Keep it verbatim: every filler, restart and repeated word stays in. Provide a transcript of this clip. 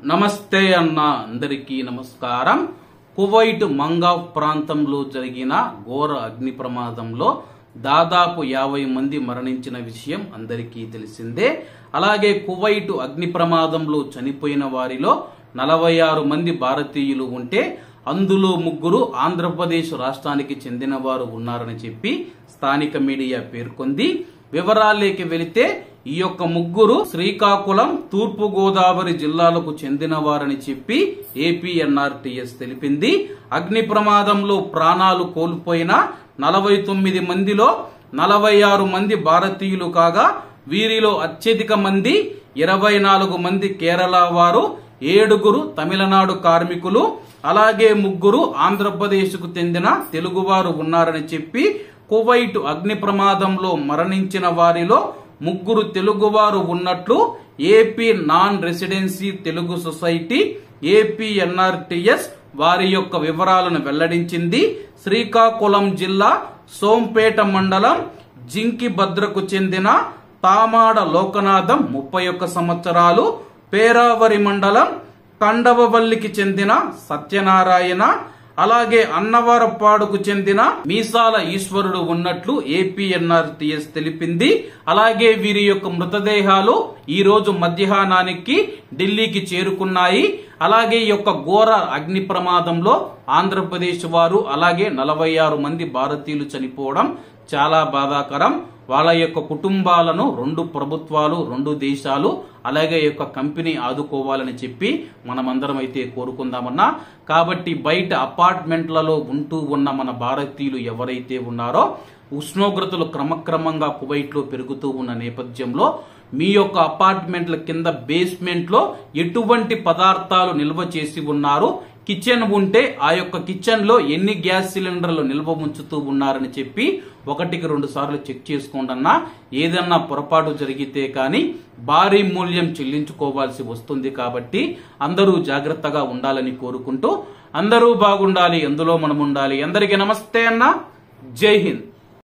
నమస్తే అన్న అందరికీ నమస్కారం. కువైట్ మంగాఫ్ ప్రాంతంలో జరిగిన ఘోర అగ్ని ప్రమాదంలో దాదాపు యాభై మంది మరణించిన విషయం అందరికీ తెలిసిందే. అలాగే కువైట్ అగ్ని ప్రమాదంలో చనిపోయిన వారిలో నలభై ఆరు మంది భారతీయులు ఉంటే అందులో ముగ్గురు ఆంధ్రప్రదేశ్ రాష్ట్రానికి చెందిన వారు ఉన్నారని చెప్పి స్థానిక మీడియా పేర్కొంది. వివరాల్లోకి వెళితే ఈ యొక్క ముగ్గురు శ్రీకాకుళం, తూర్పు గోదావరి జిల్లాలకు చెందిన వారని చెప్పి ఏపీఎన్ఆర్టీఎస్ తెలిపింది. అగ్ని ప్రమాదంలో ప్రాణాలు కోల్పోయిన నలభై తొమ్మిది మందిలో నలభై ఆరు మంది భారతీయులు కాగా వీరిలో అత్యధిక మంది ఇరవై నాలుగు మంది కేరళ వారు, ఏడుగురు తమిళనాడు కార్మికులు, అలాగే ముగ్గురు ఆంధ్రప్రదేశ్ కు చెందిన తెలుగువారు ఉన్నారని చెప్పి కువైట్ అగ్ని ప్రమాదంలో మరణించిన వారిలో ముగ్గురు తెలుగువారు ఉన్నట్లు AP non residency Telugu society APNRTS వారి యొక్క వివరాలను వెల్లడించింది. శ్రీకాకుళం జిల్లా సోంపేట మండలం జింకిభద్రకు చెందిన తామాడ లోకనాథం ముప్పై ఒక్క సంవత్సరాలు, పేరావరి మండలం కండవవల్లికి చెందిన సత్యనారాయణ, అలాగే అన్నవరపాడుకు చెందిన మీసాల ఈశ్వరుడు ఉన్నట్లు ఏపీఎన్ఆర్టీఎస్ తెలిపింది. అలాగే వీరి యొక్క మృతదేహాలు ఈ రోజు మధ్యాహ్నానికి ఢిల్లీకి చేరుకున్నాయి. అలాగే ఈ యొక్క ఘోర అగ్ని ప్రమాదంలో ఆంధ్రప్రదేశ్ వారు అలాగే నలభై ఆరు మంది భారతీయులు చనిపోవడం చాలా బాధాకరం. వాళ్ళ యొక్క కుటుంబాలను రెండు ప్రభుత్వాలు, రెండు దేశాలు అలాగే యొక్క కంపెనీ ఆదుకోవాలని చెప్పి మనమందరం అయితే కోరుకుందామన్నా. కాబట్టి బయట అపార్ట్మెంట్లలో ఉంటూ ఉన్న మన భారతీయులు ఎవరైతే ఉన్నారో ఉష్ణోగ్రతలు క్రమక్రమంగా కువైట్ లో పెరుగుతూ ఉన్న నేపథ్యంలో మీ యొక్క అపార్ట్మెంట్ల కింద బేస్మెంట్ లో ఎటువంటి పదార్థాలు నిల్వ చేసి ఉన్నారు, కిచెన్ ఉంటే ఆ యొక్క కిచెన్ లో ఎన్ని గ్యాస్ సిలిండర్లు నిల్వ ఉంచుతూ ఉన్నారని చెప్పి ఒకటికి రెండు సార్లు చెక్ చేసుకోండి అన్నా. ఏదన్నా పొరపాటు జరిగితే కానీ భారీ మూల్యం చెల్లించుకోవాల్సి వస్తుంది. కాబట్టి అందరూ జాగ్రత్తగా ఉండాలని కోరుకుంటూ అందరూ బాగుండాలి, అందులో మనం ఉండాలి. అందరికీ నమస్తే అన్న, జై హింద్.